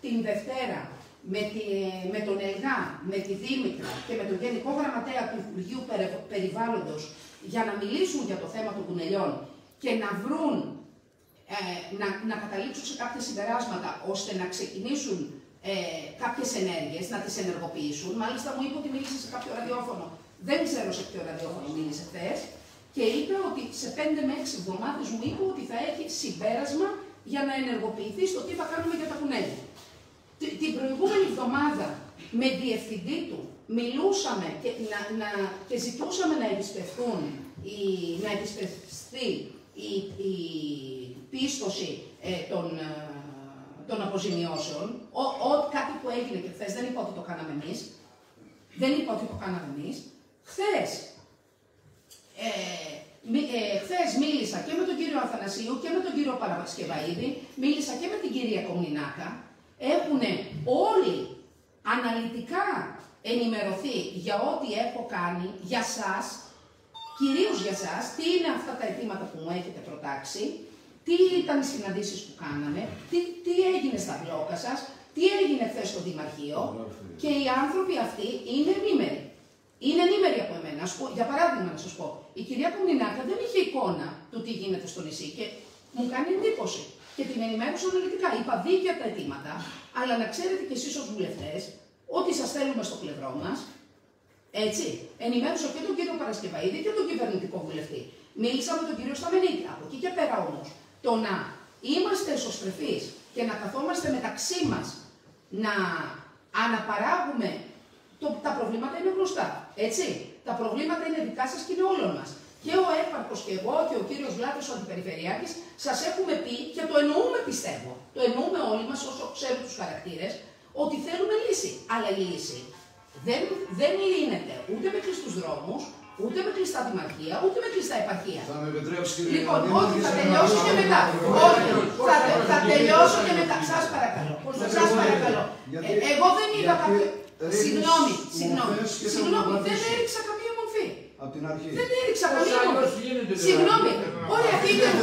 την Δευτέρα με τον Ελγά, με τη Δήμητρα και με τον Γενικό Γραμματέα του Υπουργείου Περιβάλλοντος για να μιλήσουν για το θέμα των κουνελιών και να βρουν, να καταλήξουν σε κάποια συμπεράσματα ώστε να ξεκινήσουν κάποιες ενέργειες, να τις ενεργοποιήσουν. Μάλιστα μου είπε ότι μίλησε σε κάποιο ραδιόφωνο, δεν ξέρω σε ποιο ραδιόφωνο μίλησε χθες, και είπε ότι σε 5 με 6 εβδομάδες μου είπε ότι θα έχει συμπέρασμα για να ενεργοποιηθεί στο τι θα κάνουμε για τα κουνέλια. Την προηγούμενη εβδομάδα με διευθυντή του μιλούσαμε και ζητούσαμε να επισπευστεί η πίστοση των αποζημιώσεων, κάτι που έγινε και χθες, δεν είπα ότι το κάναμε εμείς. Χθες μίλησα και με τον κύριο Αθανασίου και με τον κύριο Παρασκευαΐδη, μίλησα και με την κυρία Κομνηνάκα. Έχουν όλοι αναλυτικά ενημερωθεί για ό,τι έχω κάνει για σας, κυρίως για σας, τι είναι αυτά τα αιτήματα που μου έχετε προτάξει, τι ήταν οι συναντήσεις που κάναμε, τι έγινε στα μπλόκα σας, τι έγινε χθες στο Δημαρχείο, και οι άνθρωποι αυτοί είναι ενήμεροι. Είναι ενήμεροι από εμένα. Για παράδειγμα, να σας πω, η κυρία Κομνηνάκα δεν είχε εικόνα του τι γίνεται στο νησί και μου κάνει εντύπωση. Και την ενημέρωσα αναλυτικά. Είπα δίκαια τα αιτήματα, αλλά να ξέρετε κι εσείς ως βουλευτές ότι σας θέλουμε στο πλευρό μας. Έτσι. Ενημέρωσα και τον κύριο Παρασκευαΐδη και τον κυβερνητικό βουλευτή. Μίλησα με τον κύριο Σταμενίτη. Από εκεί και πέρα όμως, το να είμαστε εσωστρεφείς και να καθόμαστε μεταξύ μας να αναπαράγουμε. Τα προβλήματα είναι γνωστά, έτσι. Τα προβλήματα είναι δικά σας και είναι όλων μας. Και ο έπαρχος και εγώ και ο κύριος Βλάτος, ο Αντιπεριφερειάρχης, σας έχουμε πει και το εννοούμε, πιστεύω. Το εννοούμε όλοι μας όσο ξέρουμε τους χαρακτήρες, ότι θέλουμε λύση. Αλλά η λύση δεν λύνεται ούτε με κλειστούς δρόμους, ούτε με κλειστά δημαρχία, ούτε με κλειστά επαρχία. Θα με επιτρέψει, κύριε. Λοιπόν, όχι, θα τελειώσω και μετά. Όχι, θα τελειώσω και μετά. Σας παρακαλώ. Εγώ δεν είδα κάποιο. Συγγνώμη, δεν έριξα καμία μορφή. Από την αρχή. Δεν έριξα καμία μορφή. Συγγνώμη. Ωραία,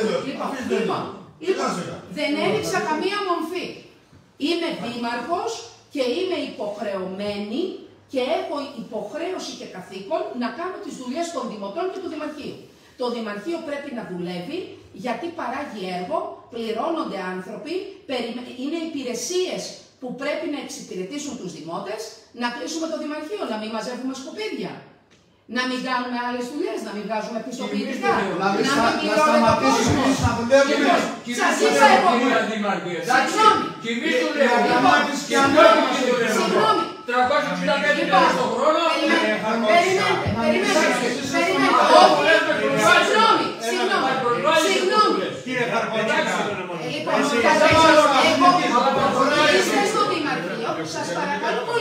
λοιπόν, δεν έριξα καμία μορφή. Είμαι δήμαρχος και είμαι υποχρεωμένη και έχω υποχρέωση και καθήκον να κάνω τις δουλειές των δημοτών και του Δημαρχείου. Το Δημαρχείο πρέπει να δουλεύει γιατί παράγει έργο, πληρώνονται άνθρωποι, είναι υπηρεσίες που πρέπει να εξυπηρετήσουν τους δημότες, να κλείσουμε το Δημαρχείο, να μην μαζεύουμε σκουπίδια, να μην κάνουμε άλλες δουλειές, να μην βγάζουμε πιστοποιητικά, να μην πληρώνουμε τον κόσμο. Σας είπα εγώ. Συγγνώμη. 365 μέρες τον χρόνο. Περιμένετε. Συγγνώμη. Κύριε Καρπονάκη. Είστε στο Δημαρχείο, σας παρακαλώ πολύ.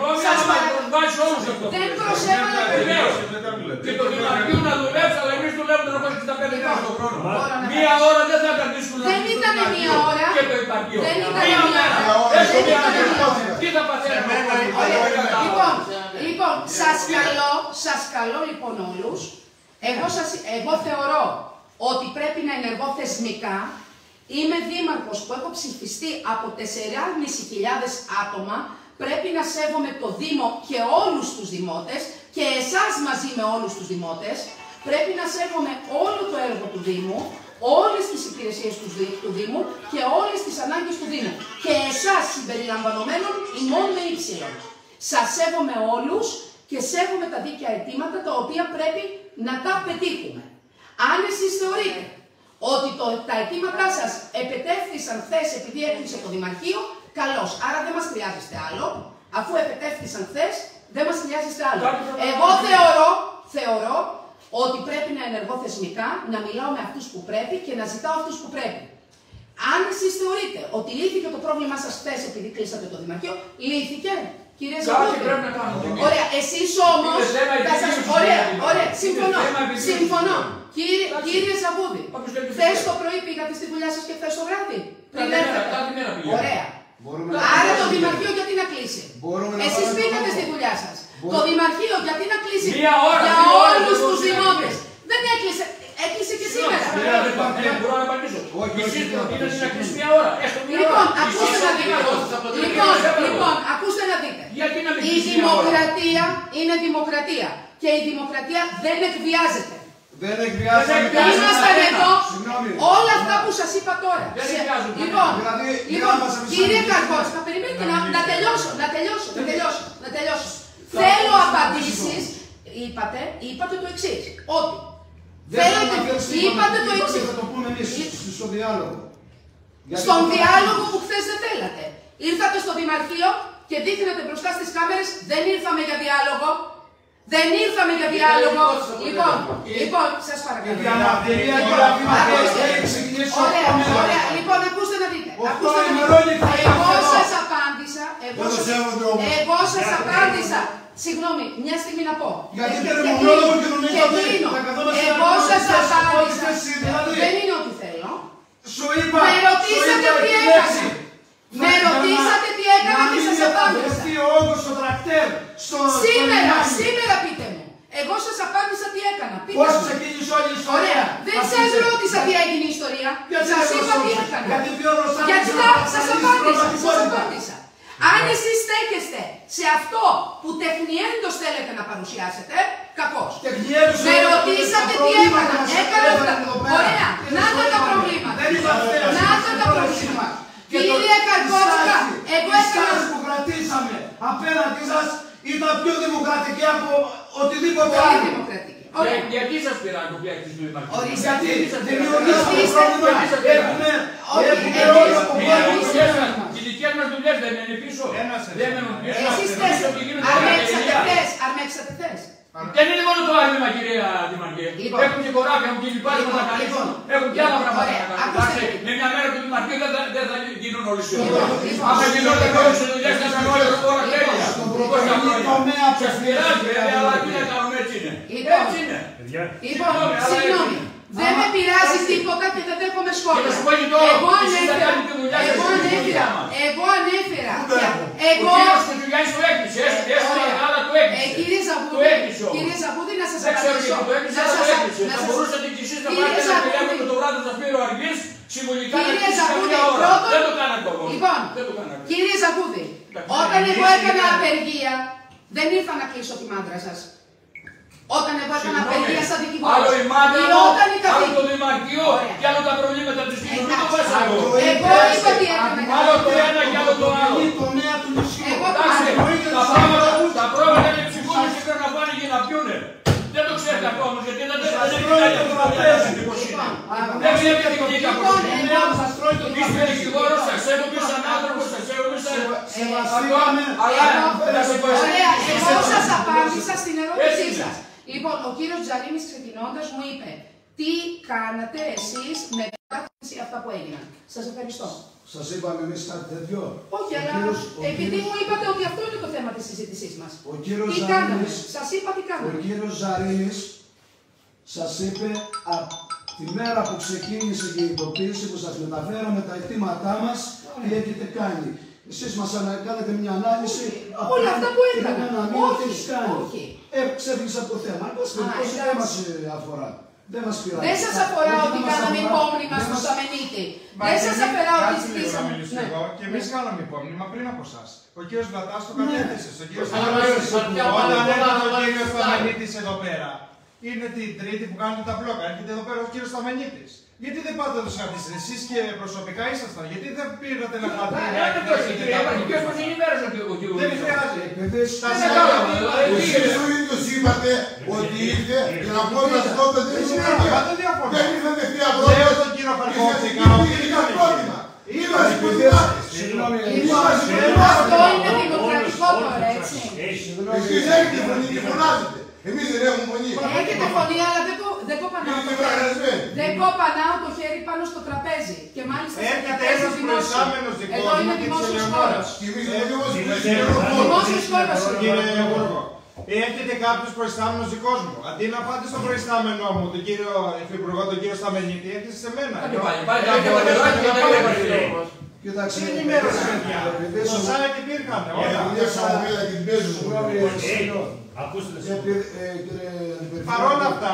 Δεν προσέβαλα βεβαίως. Και το Δημαρχείο να δουλέψει, αλλά εμείς δουλεύουμε 365 μέρες τον χρόνο. Μία ώρα δεν θα κρατήσουμε να δουλεύουμε. Δεν ήταν μία ώρα. Και το υπαρχείο. Δεν ήταν μία ώρα. Τι θα παθαίνουμε. Λοιπόν, σας καλώ λοιπόν όλους. Εγώ θεωρώ ότι πρέπει να ενεργώ θεσμικά. Είμαι δήμαρχος που έχω ψηφιστεί από 4.500 άτομα. Πρέπει να σέβομαι το Δήμο και όλους τους δημότες και εσάς μαζί με όλους τους δημότες. Πρέπει να σέβομαι όλο το έργο του Δήμου, όλες τις υπηρεσίες του Δήμου και όλες τις ανάγκες του Δήμου. Και εσάς συμπεριλαμβανομένων ημών με ύψιλον. Σας σέβομαι όλους και σέβομαι τα δίκαια αιτήματα τα οποία πρέπει να τα πετύχουμε. Αν εσείς θεωρείτε ότι τα αιτήματά σας επετεύχθησαν χθες επειδή έκλεισε το Δημαρχείο, καλώς. Άρα δεν μας χρειάζεστε άλλο. Αφού επετεύχθησαν χθες, δεν μας χρειάζεστε άλλο. Εγώ θεωρώ ότι πρέπει να ενεργώ θεσμικά, να μιλάω με αυτούς που πρέπει και να ζητάω αυτούς που πρέπει. Αν εσείς θεωρείτε ότι λύθηκε το πρόβλημά σας χθες επειδή κλείσατε το Δημαρχείο, λύθηκε. Κύριε Ζαγούδη. Ωραία, εσείς όμως. Ωραία, συμφωνώ. Κύριε Ζαγούδη, χθες το πρωί πήγατε στη δουλειά σας και χθες το βράδυ. Ωραία. Άρα το Δημαρχείο γιατί να κλείσει. Εσείς πήγατε στη δουλειά σας. Το Δημαρχείο γιατί να κλείσει για όλους τους δημότες. Δεν έκλεισε. Έκλεισε και σήμερα. Μπορώ να απαντήσω. Εσείς προτείνετε να κλείσει μια ώρα. Λοιπόν, ακούστε να δείτε. δημοκρατία. Και η δημοκρατία δεν εκβιάζεται. Δεν εκβιάζεται. Ήμασταν εδώ όλα αυτά που σας είπα τώρα. Λοιπόν, κύριε Καρκότσκα, περιμένετε να τελειώσω. Θέλω απαντήσεις. Είπατε το εξής. Ότι. Είπατε το εξής. Θα το πούμε εμείς στο διάλογο. Στον διάλογο που χθες δεν θέλατε. Ήρθατε στο Δημαρχείο και δείχνατε μπροστά στις κάμερες, δεν ήρθαμε για διάλογο. Λοιπόν, σας παρακαλώ. Ωραία. Λοιπόν, ακούστε να δείτε. Εγώ σας απάντησα. Συγγνώμη, μια στιγμή να πω. Γιατί τελεμονόλογο και νομίζατε. Εγώ σας απάντησα. Δεν είναι ό,τι θέλω. Με ρωτήσατε τι έκανα. και σας απάντησα. Σήμερα πείτε μου. Εγώ σας απάντησα τι έκανα. Πώς ξεκίνησε όλη η ιστορία. Ωραία. Δεν σας ρώτησα τι έγινε η ιστορία. Σας είπα τι έκανα. Γιατί σας απάντησα. Αν εσείς στέκεστε σε αυτό που τεχνιέντος θέλετε να παρουσιάσετε, κακώς. Με ρωτήσατε τι έκανα. Έκανα αυτά. Ωραία. Να τα προβλήματα. Κύριε Καρκότσκα, εγώ έκανα. που κρατήσαμε απέναντι σας ήταν πιο δημοκρατική από οτιδήποτε άλλο. Πολύ δημοκρατική. Γιατί σας πειράζει το πλέον της Δημαρχίας. Γιατί δημιουργήσαμε πρόβλημα. Έχουμε όλο το πρόβλημα. Οι δικές μας δουλειές δεν είναι πίσω. Δεν μένουν πίσω. Εσείς αρμέξατε. Δεν είναι μόνο το άρνημα, κυρία Δημαρχία. Έχουν και χωράφια, έχουν και λοιπάρια να καλύψουν. Έχουν και άλλα πράγματα να καλύψουν. Με μια μέρα του Δημαρχείου δεν θα γίνουν όλοι οι δουλειές. Αν θα γινόταν όλες οι δουλειές, θα ήταν όλες τώρα τέλεια. Σας πειράζει, αλλά τι να κάνουμε, έτσι είναι. Συγγνώμη. Δεν με πειράζει τίποτα και δεν δέχομαι σχόλια. Εγώ ανέφερα. Ο κύριος Κουτσουγιάννης το έκλεισε, αλλά το έκλεισε. Κύριε Ζαχούδη, να σας απαντήσω. Θα μπορούσατε κι εσείς να πάρετε ένα τηλέφωνο το βράδυ του Σπύρο Αργής, συμβολικά να κλείσεις καμιά ώρα. Δεν το κάνατε όμως. Λοιπόν, κύριε Ζαχούδη, όταν εγώ έκανα απεργία, δεν ήρθα να κλείσω τη μάντρα σας. Όταν εγώ έκανα απεργία σαν δικηγόρος. Άλλο η μάντρα μου, άλλο το Δημαρχείο και άλλο τα προβλήματα του σπίτου. Μην το πας άλλο. Εγώ είπα τι έκανα. Άλλο το ένα και άλλο το άλλο. Τα πρόβλημα είναι ψυχούμενοι και πρέπει να πάνε και να πιούνε. Δεν το ξέρετε αυτό όμως, γιατί δεν έχει δεν βλέπετε την κοινή καποσύνη. Είστε δικηγόρος, σας σέβομαι σαν άνθρωπος, σας σέβομαι σαν εγώ σας απάντησα στην ερώτησή σας. Λοιπόν, ο κύριος Τζαρίνης ξεκινώντας μου είπε τι κάνατε εσείς μετά αυτά που έγιναν. Σας ευχαριστώ. Σας είπαμε εμείς κάτι τέτοιο. Όχι, αλλά επειδή μου είπατε ότι αυτό είναι το θέμα της συζήτησής μας. Τι κάναμε, σας είπα τι κάναμε. Ο κύριος Ζαρίνης σας είπε τη μέρα που ξεκίνησε και η ειδοποίηση που σας μεταφέραμε τα αιτήματά μας, τι έχετε κάνει. Εσείς μας κάνετε μια ανάλυση. Όλα αυτά που έκανα. Όχι. Ξέφυγες από το θέμα. Δεν μας αφορά. Δεν μας πειράζει. Δεν σας αφορά ότι κάναμε υπόμνημα στο Σαμενίτη. Δεν σας αφορά ότι ζητήσαμε. Και εμείς κάναμε υπόμνημα πριν από εσάς. Ο κύριος Βλατάς το κατέθεσε. Όταν έρχεται ο κύριος Σταμενίτης εδώ πέρα, είναι την Τρίτη που κάνετε τα μπλόκα. Έρχεται εδώ πέρα ο κύριος Σταμενίτης. Γιατί δεν πάτε να τους κρατήσετε, εσείς και προσωπικά ήσασταν, γιατί δεν πήρατε να κρατήσετε. Δεν χρειάζεται. Εσείς ο ίδιος είπατε ότι ήρθε για να πω να σας δώσετε την δημοκρατία. Δεν ήρθε δεχτεία πρόβλημα. Λέω τον κύριο Χαρκότσικα. Είμαστε πολιτικάτες. Αυτό είναι δημοκρατικό τώρα, έτσι. Εσείς έχετε φωνή και φωνάζετε. Εμείς δεν έχουμε φωνή. Έχετε φωνή, αλλά δεν κοπανάω το χέρι πάνω στο τραπέζι. Και μάλιστα έρχεται ένας προϊστάμενος δικός εδώ είναι δημόσιος χώρος. Δημόσιος χώρος. Κύριε Υπουργό, έρχεται κάποιος προϊστάμενος δικός μου. Αντί να πάτε στον προϊστάμενό μου, τον κύριο Υφυπουργό, τον κύριο Σταμενίτη, έρχεται σε μένα. Κοιτάξτε, τι ενημέρωση, παιδιά. Στο site υπήρχαν. Παρόλα αυτά,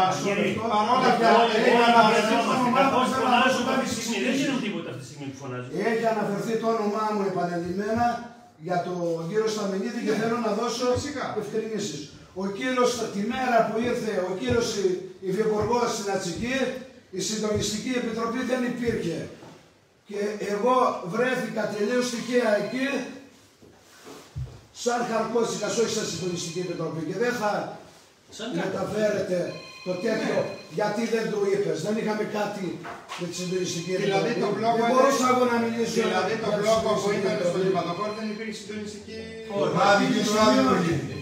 έχει αναφερθεί το όνομά μου επανειλημμένα για τον κύριο Σταμενίτη και θέλω να δώσω ευκρινήσεις. Ο ο κύριος τη μέρα που ήρθε ο κύριος υφυπουργός στην Αττική, η συντονιστική επιτροπή δεν υπήρχε. Και εγώ βρέθηκα τελείως τυχαία εκεί, σαν Χαρκότσικας, όχι σαν συντονιστική επιτροπή. Και δεν θα μεταφέρετε το τέτοιο, γιατί δεν το είπες. Δεν είχαμε κάτι με τη συντονιστική επιτροπή. Δεν μπορούσα εγώ να μιλήσω. Δηλαδή το μπλόκο που ήταν στο Λιβαδοκόρ δεν υπήρχε συντονιστική. Το βράδυ και το βράδυ που ήρθε.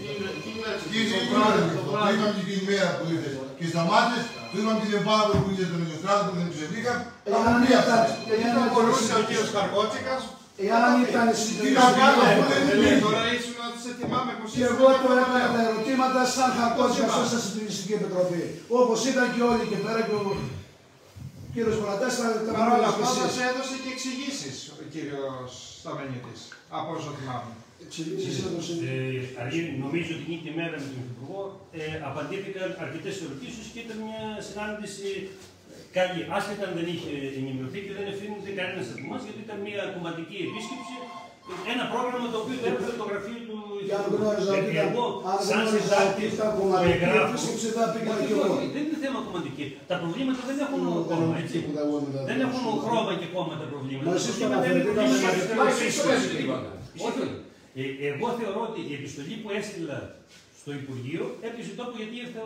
Το είπαμε και την ημέρα που ήρθες. Και σταμάτες, το είπαμε και την Παύλο που ήρθε τον Ιωστράτο που δεν τους εμπήχαν. Δεν μπορούσε ο κύριος Καρκότσικας. Εάν ήταν Τώρα ήσουν να τις ετοιμάμε πως και εγώ το έκανα τα ερωτήματα σαν Χαρκότσικας ως συντονιστική επιτροπή. Όπως ήταν και όλοι και πέρα και ο κύριος Μωρατάς τα παρ' όλα αυτά σας έδωσε και εξηγήσεις ο κύριος Σταμενίτης, από όσο θυμάμαι. Νομίζω ότι εκείνη τη μέρα με τον Υπουργό απαντήθηκαν αρκετές ερωτήσεις και ήταν μια συνάντηση καλή. Άσχετα αν δεν είχε ενημερωθεί και δεν ευθύνεται κανένας από εμάς, γιατί ήταν μια κομματική επίσκεψη. Ένα πρόγραμμα το οποίο δεν έπρεπε το γραφείο του Υπουργού. Εγώ, σαν συντάκτη, δεν είναι θέμα κομματική. Τα προβλήματα δεν έχουν κόμμα, έτσι. Δεν έχουν χρώμα και κόμμα τα προβλήματα. Εγώ θεωρώ ότι η επιστολή που έστειλα στο Υπουργείο έπιασε τόπο γιατί ήρθε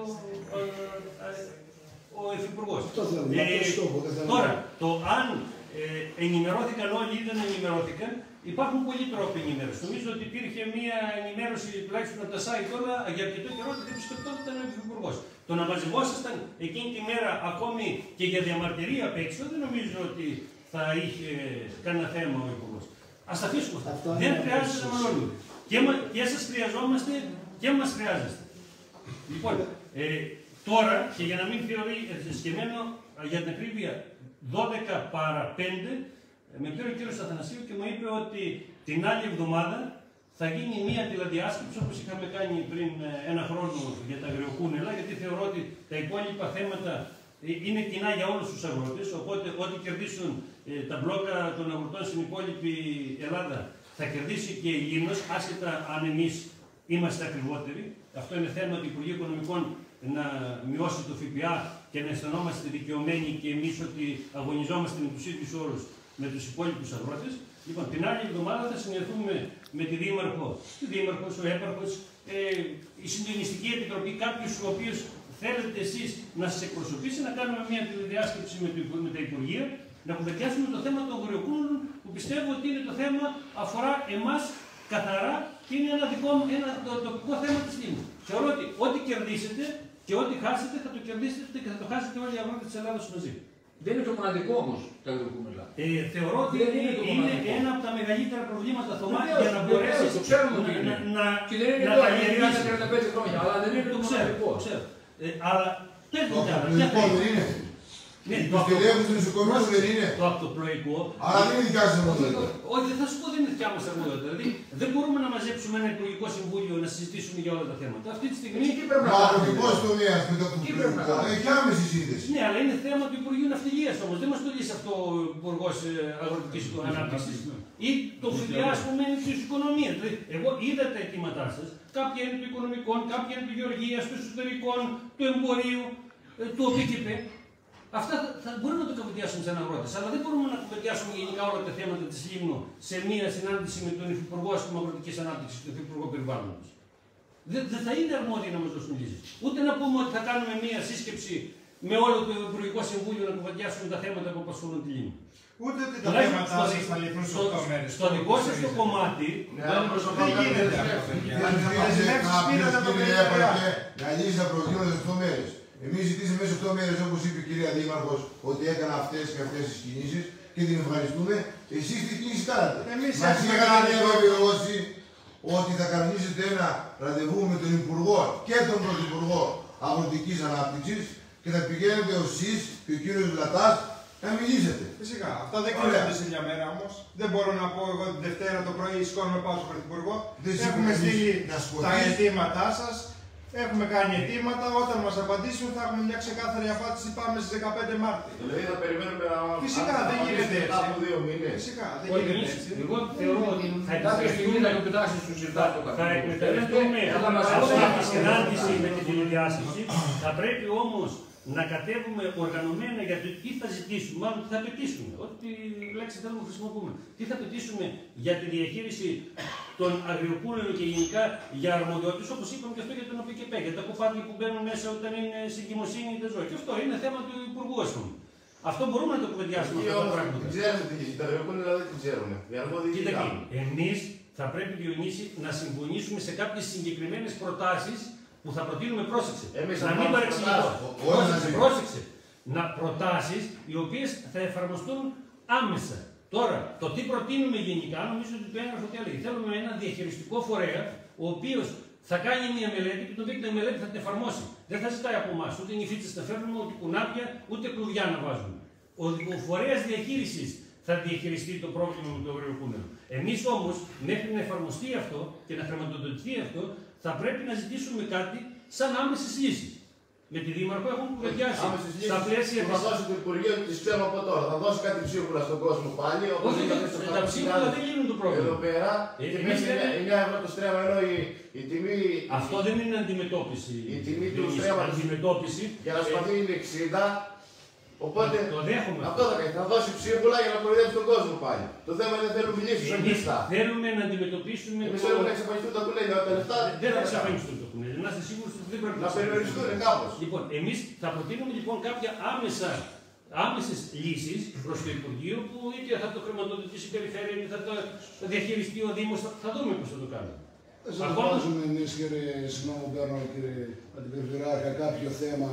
ο Υφυπουργός. Τώρα, το αν ενημερώθηκαν όλοι ή δεν ενημερώθηκαν, υπάρχουν πολλοί τρόποι ενημέρωση. Νομίζω ότι υπήρχε μια ενημέρωση τουλάχιστον από τα site όλα για αρκετό καιρό ότι δεν επισκεπτόταν ο Υφυπουργός. Το να μαζευόσασταν εκείνη τη μέρα ακόμη και για διαμαρτυρία απ' έξω, δεν νομίζω ότι θα είχε κανένα θέμα ο Υπουργός. Ας τα αφήσουμε αυτά. Δεν χρειάζεται να μαλώνουμε. Και σας χρειαζόμαστε και μας χρειάζεστε. Λοιπόν, τώρα και για να μην θεωρεί σκεμμένο για την ακρίβεια 12 παρά 5, με πήρε ο κύριος Αθανασίου και μου είπε ότι την άλλη εβδομάδα θα γίνει μία τηλεδιάσκεψη όπως είχαμε κάνει πριν ένα χρόνο για τα αγριοκούνελα, γιατί θεωρώ ότι τα υπόλοιπα θέματα είναι κοινά για όλους τους αγρότες, οπότε ό,τι κερδίσουν τα μπλόκα των αγροτών στην υπόλοιπη Ελλάδα θα κερδίσει και η Λίμνος, άσχετα αν εμείς είμαστε ακριβότεροι. Αυτό είναι θέμα του Υπουργείου Οικονομικών να μειώσει το ΦΠΑ και να αισθανόμαστε δικαιωμένοι και εμείς ότι αγωνιζόμαστε με τους ίδιους όρους με τους υπόλοιπους αγρότες. Λοιπόν, την άλλη εβδομάδα θα συνεχθούμε με τη Δήμαρχο, ο Έπαρχος, η Συντονιστική Επιτροπή, κάποιους ο οποίος θέλετε εσείς να σας εκπροσωπήσει, να κάνουμε μια τηλεδιάσκεψη με τα Υπουργεία, να κουβεντιάσουμε το θέμα των αγριοκούνελων, που πιστεύω ότι είναι το θέμα αφορά εμάς καθαρά και είναι ένα τοπικό θέμα της Λίμνου. Θεωρώ ότι ό,τι κερδίσετε και ό,τι χάσετε θα το κερδίσετε και θα το χάσετε όλοι οι αγρότες της Ελλάδας μαζί. Δεν είναι το μοναδικό όμως τα αγριοκούνελα. Θεωρώ ότι είναι ένα από τα μεγαλύτερα προβλήματα Θωμά για να μπορέσει να τα γυρίσει 35 χρόνια. Αλλά δεν είναι το μοναδικό. Αλλά πέφτει είναι. Το στελέχος του νοσοκομείου δεν είναι. Το αυτοπλοϊκό. Αλλά δεν είναι δικιά σας αρμοδιότητα. Όχι, δεν θα σου πω δεν είναι δικιά μας αρμοδιότητα. Δηλαδή δεν μπορούμε να μαζέψουμε ένα Υπουργικό Συμβούλιο να συζητήσουμε για όλα τα θέματα. Αυτή τη στιγμή. Μα αγροτικός τομέας με το αυτοπλοϊκό έχει άμεση σύνδεση. Ναι, αλλά είναι θέμα του Υπουργείου Ναυτιλίας όμως. Δεν μας το λύσει αυτό ο Υπουργός Αγροτικής Ανάπτυξης. Ή το ΦΠΑ, ας πούμε, είναι της οικονομίας. Δηλαδή, εγώ είδα τα αιτήματά σας. Κάποια είναι του οικονομικών, κάποια είναι του γεωργίας, του εσωτερικών, του εμπορίου, του ΟΠΚΠ. Αυτά θα μπορούμε να το κουβεντιάσουμε σαν αγρότες, αλλά δεν μπορούμε να κουβεντιάσουμε γενικά όλα τα θέματα της Λίμνου σε μία συνάντηση με τον Υφυπουργό Αγροτικής Ανάπτυξης και τον Υφυπουργό Περιβάλλοντος. Δεν θα είναι αρμόδιοι να μας δώσουν λύσεις. Ούτε να πούμε ότι θα κάνουμε μία σύσκεψη με όλο το Υπουργικό Συμβούλιο να κουβεντιάσουμε τα θέματα που απασχολούν τη Λίμνο. Ούτε ότι τα θέματα σας θα λυθούν σε 8 μέρες. Στο δικό σας το κομμάτι. Δεν γίνεται αυτό. Να λύσει τα προβλήματα σε 8 μέρες. Εμείς ζητήσαμε μέσα σε 8 μέρες, όπως είπε η κυρία Δήμαρχος, ότι έκανα αυτές και αυτές τις κινήσεις και την ευχαριστούμε. Εσείς τι κινήσεις κάνατε. Μας είχατε διαβεβαιώσει ότι θα κανονίσετε ένα ραντεβού με τον Υπουργό και τον Πρωθυπουργό Αγροτικής Ανάπτυξης και θα πηγαίνετε εσείς και ο κύριος Λατάς να μιλήσετε. Φυσικά. Αυτά δεν κρίνονται σε μια μέρα όμως. Δεν μπορώ να πω εγώ την Δευτέρα το πρωί σηκώνουμε πάω στον Πρωθυπουργό. Έχουμε στείλει τα αιτήματά σας. Έχουμε κάνει αιτήματα, όταν μας απαντήσουν θα έχουμε μια ξεκάθαρη απάντηση, πάμε στις 15 Μάρτη. Δηλαδή θα περιμένουμε να... Φυσικά, δεν γίνεται έτσι. Από 2 μήνες. Φυσικά, δεν γίνεται έτσι. Εγώ θεωρώ ότι Κάποια στιγμή θα υποτάξει στους συζητάτε το θα εκμεταλλευτούμε αυτή τη συνάντηση με την τηλεδιάσκεψη. Θα πρέπει όμως να κατέβουμε οργανωμένα για το τι θα ζητήσουμε, μάλλον τι θα απαιτήσουμε. Ό,τι λέξη θέλουμε να χρησιμοποιούμε. Τι θα απαιτήσουμε για τη διαχείριση των αγριοπούλων και γενικά για αρμοδιότητες, όπως είπαμε και αυτό για τον ΟΠΚΠ, για τα κουφάρια που μπαίνουν μέσα όταν είναι συγκυμοσύνη ή τα ζώα. Και αυτό είναι θέμα του Υπουργού, ας πούμε. Αυτό μπορούμε να το κουβεντιάσουμε αυτά τα πράγματα. Ξέρετε τι γίνεται, τα αγριοπούλια δηλαδή τι ξέρουμε. Κοίτα, εμείς θα πρέπει, Διονύση, να συμφωνήσουμε σε κάποιες συγκεκριμένες προτάσεις που θα προτείνουμε, πρόσεξε. Να μην παρεξηγηθώ. Πρόσεξε. Να προτάσεις οι οποίες θα εφαρμοστούν άμεσα. Τώρα, το τι προτείνουμε γενικά, νομίζω ότι το έγγραφο τι έλεγε. Θέλουμε ένα διαχειριστικό φορέα, ο οποίος θα κάνει μια μελέτη και τον οποίο την μελέτη θα την εφαρμόσει. Δεν θα ζητάει από εμάς ούτε νηφίτσες να φέρνουμε, ούτε κουνάπια, ούτε κλουδιά να βάζουμε. Ο φορέας διαχείρισης θα διαχειριστεί το πρόβλημα με το αγριοπούλιο. Εμείς όμως, μέχρι να εφαρμοστεί αυτό και να χρηματοδοτηθεί αυτό, θα πρέπει να ζητήσουμε κάτι σαν άμεσες λύσεις. Με τη Δήμαρχο έχουμε κουβεντιάσει. Στα πλαίσια θα δώσει το Υπουργείο, τις ξέρουμε από τώρα. Θα δώσει κάτι ψίχουλα στον κόσμο πάλι. Όχι, τα ψίχουλα δεν λύνουν το πρόβλημα. Εδώ πέρα, τιμή 9 ευρώ το στρέμμα, ενώ η τιμή. Αυτό δεν είναι αντιμετώπιση. Η τιμή του στρέμματος για να σπαθεί είναι 60. Οπότε αυτό θα κάνει. Θα δώσει ψίχουλα για να κορυδέψει τον κόσμο πάλι. Το θέμα είναι δεν θέλουμε λύσεις. Εμείς θέλουμε να αντιμετωπίσουμε. Εμείς θέλουμε να εξαφανιστούν τα κουνέλια. Δεν θα εξαφανιστούν τα κουνέλια. Να είστε σίγουροι ότι δεν πρέπει να περιοριστούν κάπως. Λοιπόν, εμείς θα προτείνουμε λοιπόν κάποια άμεσες λύσεις προς το Υπουργείο που είτε θα το χρηματοδοτήσει η Περιφέρεια είτε θα το διαχειριστεί ο Δήμος. Θα δούμε πώς θα το κάνουμε. Δεν σας βάζουμε εμείς, κύριε Συνόμο Μπέρνο, κύριε Αντιπεριφερειάρχα, κάποιο θέμα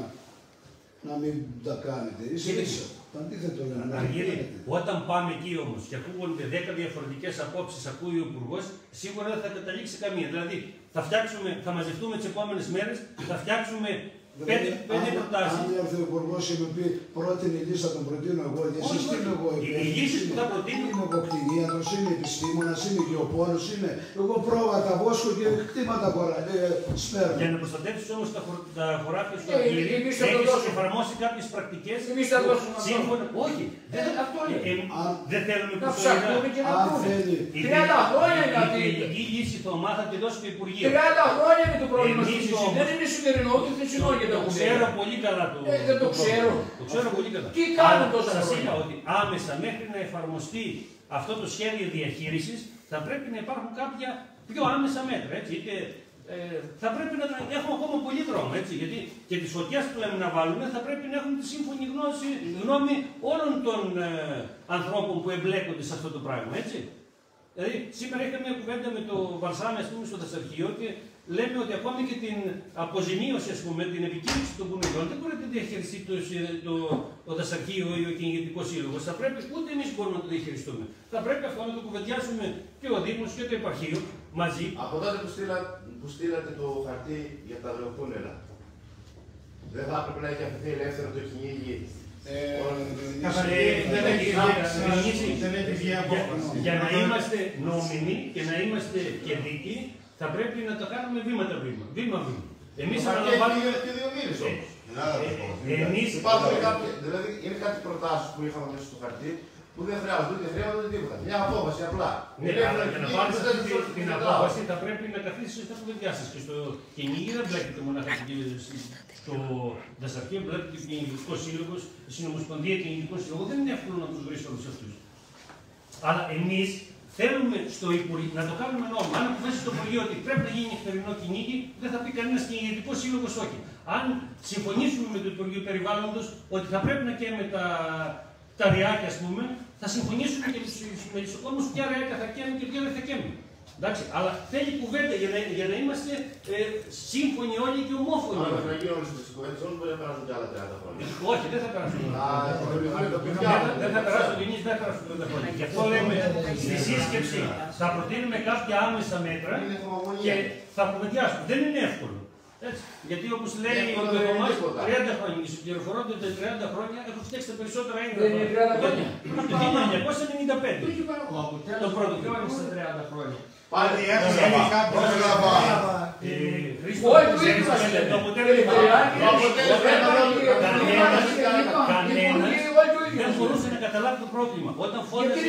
να μην τα κάνετε. Ίσα-ίσα. Αντίθετο λέμε. Αργύρι, όταν πάμε εκεί όμως και ακούγονται 10 διαφορετικές απόψεις, ακούει ο Υπουργός, σίγουρα δεν θα καταλήξει καμία. Δηλαδή, θα μαζευτούμε τις επόμενες μέρες, θα φτιάξουμε 5 προτάσεις. Αν έρθει ο Υπουργός και με πει πρότεινε η λίστα, τον προτείνω εγώ, εσείς τι είμαι εγώ. Οι λύσεις που θα προτείνω. Είμαι εγώ κτηνίατρος, είμαι επιστήμονας, είμαι γεωπόνος, είμαι εγώ πρόβατα, βόσκο και κτήματα σπέρμα. Για να προστατεύσεις όμως τα χωράφια σου, έχεις εφαρμόσει κάποιες πρακτικές. Εμείς θα δώσουμε σύμφωνα. Όχι. Δεν θέλουμε να ψαχτούμε και να πούμε. 30 χρόνια είναι αυτή. Η τελική λύση το μάθα και δώσει το Υπουργείο. 30 χρόνια είναι το πρόβλημα στην Κίση. Δεν είναι σημερινό, ούτε χθεσινό για τα κουνέλια. Το ξέρω πολύ καλά το. Δεν το ξέρω. Το ξέρω πολύ καλά. Τι κάνουν τόσα χρόνια. Σας είπα ότι άμεσα μέχρι να εφαρμοστεί αυτό το σχέδιο διαχείρισης θα πρέπει να υπάρχουν κάποια πιο άμεσα μέτρα. Έτσι, θα πρέπει να έχουμε ακόμα πολύ δρόμο. Έτσι, γιατί και τις φωτιές που λέμε να βάλουμε θα πρέπει να έχουμε τη σύμφωνη γνώμη όλων των ανθρώπων που εμπλέκονται σε αυτό το πράγμα. Έτσι. Δηλαδή, σήμερα είχαμε μια κουβέντα με το Βαρσάμι, ας πούμε, στο δασαρχείο και λέμε ότι ακόμη και την αποζημίωση, ας πούμε, την επικήρυξη των κουνελιών δεν μπορεί να τη διαχειριστεί το δασαρχείο ή ο κυνηγητικός σύλλογος. Θα πρέπει ούτε εμείς μπορούμε να το διαχειριστούμε. Θα πρέπει αυτό να το κουβεντιάσουμε και ο Δήμος και το Επαρχείο μαζί. Από τότε που στείλατε το χαρτί για τα αγριοκούνελα, δεν θα έπρεπε να έχει αφαιθεί ελεύθερο το κυνήγι? Για να είμαστε νόμιμοι και να είμαστε και δίκαιοι, θα πρέπει να το κάνουμε βήμα-βήμα. Εμείς αναλαμβάνουμε και 2 μήνες όμως. Υπάρχουν κάποιες, δηλαδή είναι κάτι προτάσεις που είχαμε μέσα στο χαρτί που δεν χρειάζονται ούτε χρήματα ούτε τίποτα. Μια απόφαση απλά. Ναι, αλλά για να πάρεις την απόφαση θα πρέπει να καθίσεις στα κουβεντιάσεις. Και στο κυνήγι δεν μπλέκεται μονάχα το δασαρχείο, μπλέκεται ο κυνηγητικός σύλλογος, η Συνομοσπονδία Κυνηγητικών Σύλλογων. Δεν είναι εύκολο να τους βρεις όλους αυτούς. Αλλά εμείς θέλουμε να το κάνουμε νόμο. Αν αποφασίσει στο Υπουργείο ότι πρέπει να γίνει νυχτερινό κυνήγι, δεν θα πει κανένας κυνηγητικός σύλλογος όχι. Αν συμφωνήσουμε με το Υπουργείο Περιβάλλοντος ότι θα πρέπει να καίμε τα ριάκια, ας πούμε, θα συμφωνήσουμε και με τους οικόνομους ποια ριάκια θα καίμε και ποια δεν θα καίμε. Εντάξει, αλλά θέλει κουβέντα για να είμαστε σύμφωνοι όλοι και ομόφωνοι. Αν θα γίνουν όλες τις κουβέντες, όλοι μπορεί να περάσουν και άλλα 30 χρόνια. Όχι, δεν θα περάσουν. Δεν θα περάσουν και εμείς, δεν θα περάσουν 30 χρόνια. Γι' αυτό λέμε στη σύσκεψη θα προτείνουμε κάποια άμεσα μέτρα και θα κουβεντιάσουμε. Δεν είναι εύκολο. Έτσι. Γιατί όπως λέει ο Δεδομάς, 30 χρόνια, και πληροφορώνται ότι 30 χρόνια έχουν φτιάξει τα περισσότερα έγγραφα. Δεν είναι 30 χρόνια. Το 1995. Το πρώτο δεν είναι στα 30 χρόνια. Πάλι Όχι το ίδιο μας λέτε. Το αποτέλεσμα δεν μπορούσε να καταλάβει το πρόβλημα. Όταν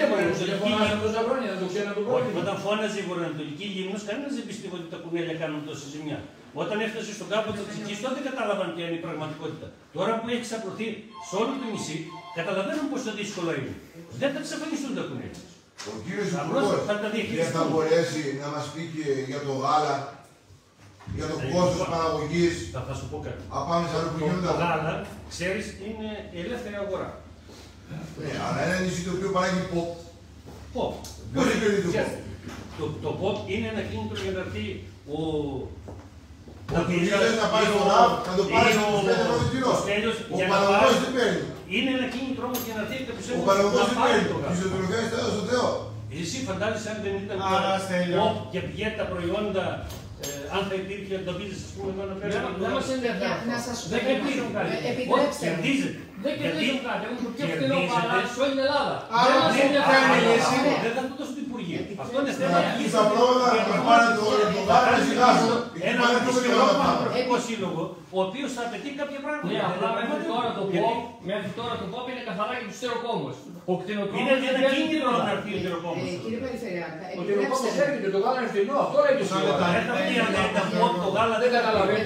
φώναζε η Βορειοανατολική Λίμνος, κανένας δεν πίστευε ότι τα κουνέλια κάνουν τόση ζημιά. Όταν έφτασε στον κάμπο της Αττικής, τότε κατάλαβαν ποια είναι η πραγματικότητα. Τώρα που έχει ξαπλωθεί σε όλο το νησί, καταλαβαίνουν πόσο δύσκολο είναι. Δεν θα εξαφανιστούν τα κουνέλια. Ο κύριος Υπουργός δεν θα μπορέσει να μας πει και για το γάλα, για το κόστος παραγωγής. Θα σου πω κάτι. Απάμε σε άλλο που γίνονται. Το γάλα, ξέρεις, είναι ελεύθερη αγορά. Ναι, αλλά ένα νησί το οποίο παράγει pop. Pop. Πώς είναι το pop είναι ένα κίνητρο για να έρθει ο... Ο τουρίστας να πάει στο ΡΑΒ, να το πάρει στο Στέλιος. Ο παραγωγός δεν παίρνει. Είναι ένα κίνητρο όμως για να έρθει κάποιος ο παραγωγός δεν παίρνει. Και στο τελευταίο στέλνο στο Θεό. Εσύ φαντάζεσαι αν δεν ήταν pop και πηγαίνει τα προϊόντα, αν θα υπήρχε εντοπίζεις, ας πούμε, εδώ να πέρα. Δεν μας ενδιαφέρει. Να σας πω Δεν κερδίζουν κάτι. Επιτρέψτε μου. Δεν κερδίζουν κάτι. Έχουν το πιο φθηνό γάλα σε όλη την Ελλάδα. Άρα μας ενδιαφέρει η λύση. Δεν θα το δώσουν την Υπουργεία. Αυτό είναι θέμα. Στα πρόβατα να πάρει το γάλα να ζυγάσουν. Ένα ισχυρό σύλλογο, ο οποίος θα απαιτεί κάποια πράγματα. Ναι, απλά μέχρι τώρα το pop είναι καθαρά για τους τεροκόμους. Είναι ένα κίνητρο να έρθει ο τεροκόμος. Κύριε Περιφερειάρχα, Ο τεροκόμος έρχεται, το γάλα είναι φθηνό, αυτό λέει το σύλλογο. Το γάλα δεν καταλαβαίνει.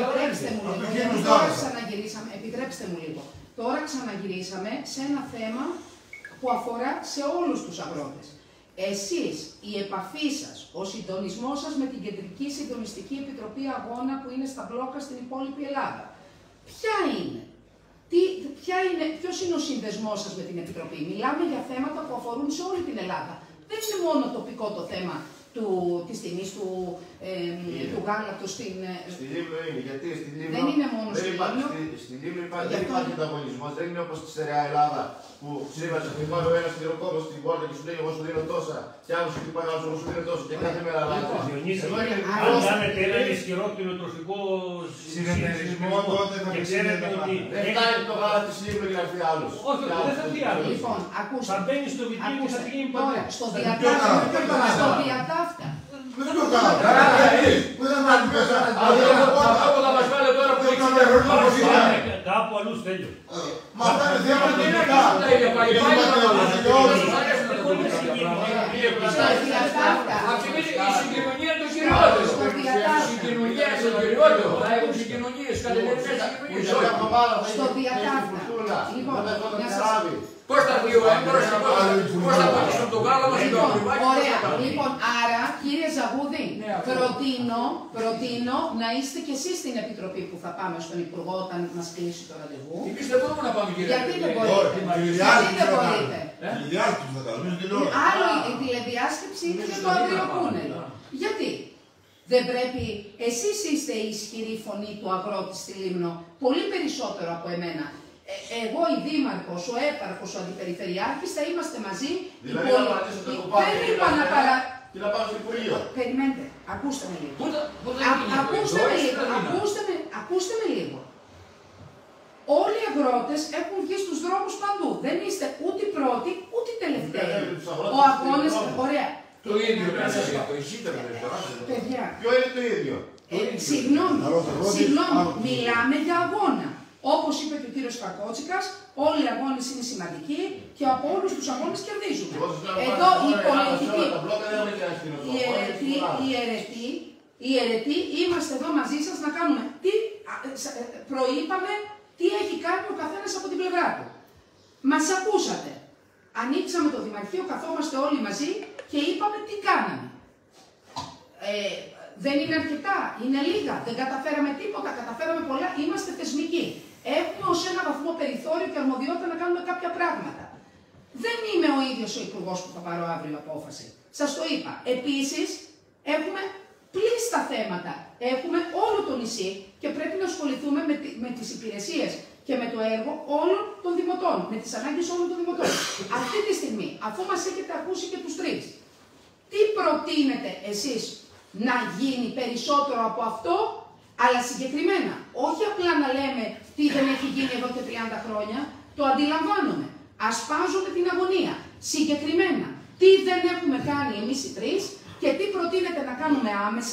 Επιτρέψτε μου λίγο. Τώρα ξαναγυρίσαμε σε ένα θέμα που αφορά σε όλους τους αγρότες. Εσείς, η επαφή σας, ο συντονισμός σας με την Κεντρική Συντονιστική Επιτροπή Αγώνα που είναι στα μπλόκα στην υπόλοιπη Ελλάδα, ποιος είναι ο συνδεσμός σας με την Επιτροπή? Μιλάμε για θέματα που αφορούν σε όλη την Ελλάδα. Δεν είναι μόνο τοπικό το θέμα της τιμής του γάλακτος στην... Στη Λίμνο είναι, γιατί στη Λίμνο δεν είναι μόνο στη Λίμνο. Στη Λίμνο δεν υπάρχει ανταγωνισμός, δεν είναι όπως στη Στερεά Ελλάδα που ξύβασε και πάει ο ένας τυροκόμο στην πόρτα και σου λέει εγώ σου δίνω τόσα και άλλος σου πάει εγώ σου δίνω τόσα και κάθε μέρα αλλάζει. Αν κάνετε ένα ισχυρό κτηνοτροφικό συνεταιρισμό τότε θα ξέρετε ότι... Δεν φτάνει το γάλα της Λίμνο για να έρθει άλλος. Όχι, δεν θα έρθει άλλος. Λοιπόν, ακούστε. Θα μπαίνει στο βιβλίο και θα πηγαίνει παντού. Στο διατάφτα. Δεν το κάνω. Πού δεν μάθει μέσα. Αυτό θα μας βάλει τώρα που έχει κάπου αλλού στέλνει. Μα αυτά είναι θέματα τελικά. Η συγκοινωνία είναι το χειρότερο. Η συγκοινωνία είναι το χειρότερο. Θα έχουν συγκοινωνίες, κατευθυντικές συγκοινωνίες. Στο διατάφτα. Λοιπόν, να σας... Πώς θα βγει ο έμπρος, πώς θα βγει στον το γάλα μας και το αμυβάκι. Ωραία. Λοιπόν, άρα, κύριε Ζαγούδη, προτείνω να είστε κι εσείς στην Επιτροπή που θα πάμε στον Υπουργό όταν μας κλείσει το ραντεβού. Εμείς δεν μπορούμε να πάμε, κύριε. Γιατί δεν μπορείτε? Γιατί δεν μπορείτε? Άλλο η τηλεδιάσκεψη είναι για το αγριοκούνελο. Γιατί? Δεν πρέπει, εσείς είστε η ισχυρή φωνή του αγρότη στη Λίμνο, πολύ περισσότερο από εμένα. Εγώ, η Δήμαρχος, ο Έπαρχος, ο Αντιπεριφερειάρχης, θα είμαστε μαζί. Δηλαδή Δεν είπα να παρα... Και να πάω στο Υπουργείο. Περιμένετε, ακούστε με λίγο. Ακούστε με λίγο. Όλοι οι αγρότες έχουν βγει στους δρόμους παντού. Δεν είστε ούτε πρώτοι, ούτε τελευταίοι. Ο αγώνας, ωραία. Το ίδιο, παιδιά. Ποιο είναι το ίδιο? Συγγνώμη, μιλάμε για αγώνα. Όπως είπε και ο κύριος Κακότσικας, όλοι οι αγώνες είναι σημαντικοί και από όλους τους αγώνες κερδίζουμε. Εδώ η πολιτική, η αιρετή, είμαστε εδώ μαζί σας να κάνουμε προείπαμε τι έχει κάνει ο καθένας από την πλευρά του. Μας ακούσατε. Ανοίξαμε το Δημαρχείο, καθόμαστε όλοι μαζί και είπαμε τι κάναμε. Δεν είναι αρκετά, είναι λίγα, δεν καταφέραμε τίποτα, καταφέραμε πολλά, είμαστε θεσμικοί. Έχουμε ως ένα βαθμό περιθώριο και αρμοδιότητα να κάνουμε κάποια πράγματα. Δεν είμαι ο ίδιος ο υπουργός που θα πάρω αύριο απόφαση. Σας το είπα. Επίσης, έχουμε πλήστα θέματα. Έχουμε όλο το νησί και πρέπει να ασχοληθούμε με τις υπηρεσίες και με το έργο όλων των δημοτών, με τις ανάγκες όλων των δημοτών. Αυτή τη στιγμή, αφού μας έχετε ακούσει και τους τρεις, τι προτείνετε εσείς να γίνει περισσότερο από αυτό, αλλά συγκεκριμένα. Όχι απλά να λέμε τι δεν έχει γίνει εδώ και 30 χρόνια, το αντιλαμβάνομαι. Ασπάζομαι την αγωνία. Συγκεκριμένα, τι δεν έχουμε κάνει εμείς οι τρεις και τι προτείνετε να κάνουμε άμεσα,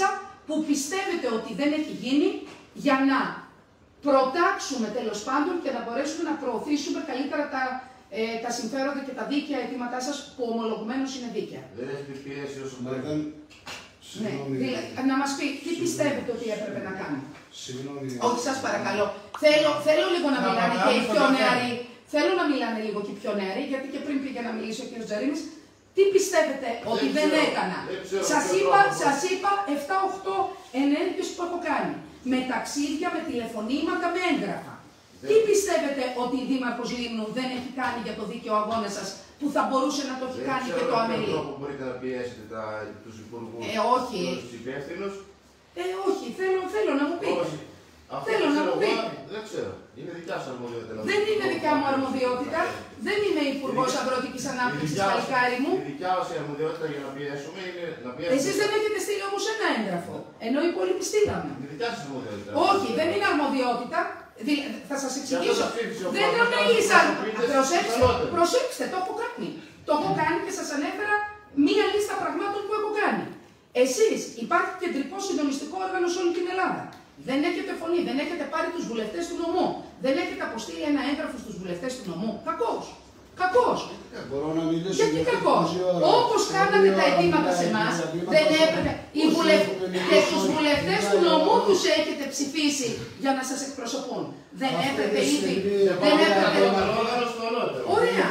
που πιστεύετε ότι δεν έχει γίνει για να προτάξουμε τέλος πάντων και να μπορέσουμε να προωθήσουμε καλύτερα τα συμφέροντα και τα δίκαια αιτήματά σας που ομολογουμένως είναι δίκαια. Δεν έχει πιέσει όσο ναι, να μας πει τι πιστεύετε ότι έπρεπε να κάνουμε. Όχι, σας παρακαλώ. Θέλω λίγο να μιλάνε και οι πιο νεαροί. Θέλω να μιλάνε λίγο και οι πιο νεαροί, γιατί και πριν πήγε να μιλήσει ο κ. Τζαρίνης. Τι πιστεύετε ότι δεν έκανα. Σας είπα 7-8 ενέργειες που έχω κάνει. Με ταξίδια, με τηλεφωνήματα, με έγγραφα. Τι πιστεύετε ότι η Δήμαρχος Λίμνου δεν έχει κάνει για το δίκαιο αγώνα σας, που θα μπορούσε να το έχει κάνει και το ΑΜΕΛΗ. Δεν ξέρω μπορείτε να πιέσετε τους υπουργούς, όχι. τους υπεύθυνους. Όχι, θέλω να μου πείτε. Θέλω να μου πείτε. Δεν ξέρω. Είναι δικιά σας αρμοδιότητα. Δεν είναι δικιά μου αρμοδιότητα. Δεν είμαι υπουργός Αγροτικής Ανάπτυξης, παλικάρι μου. Η δικιά μας αρμοδιότητα για να πιέσουμε είναι να πιέσουμε. Εσείς δεν έχετε στείλει όμως ένα έγγραφο. Ενώ οι υπόλοιποι στείλαμε. Είναι δικιά σας αρμοδιότητα. Όχι, δεν είναι αρμοδιότητα. Θα σας εξηγήσω. Δεν το μίλησαν. Προσέξτε, το έχω κάνει. Το έχω κάνει και σας ανέφερα μία λίστα πραγμάτων που έχω κάνει. Εσείς υπάρχει κεντρικό συντονιστικό όργανο σε όλη την Ελλάδα. Δεν έχετε φωνή, δεν έχετε πάρει τους βουλευτές του νομού. Δεν έχετε αποστείλει ένα έγγραφο στους βουλευτές του νομού. Κακός. Κακός. Γιατί κακός. Όπως κάνατε τα αιτήματα σε εμάς, δεν έπρεπε. Και τους βουλευτές του νομού τους έχετε ψηφίσει για να σας εκπροσωπούν. Δεν έπρεπε ήδη. Δεν έπρεπε. Ωραία.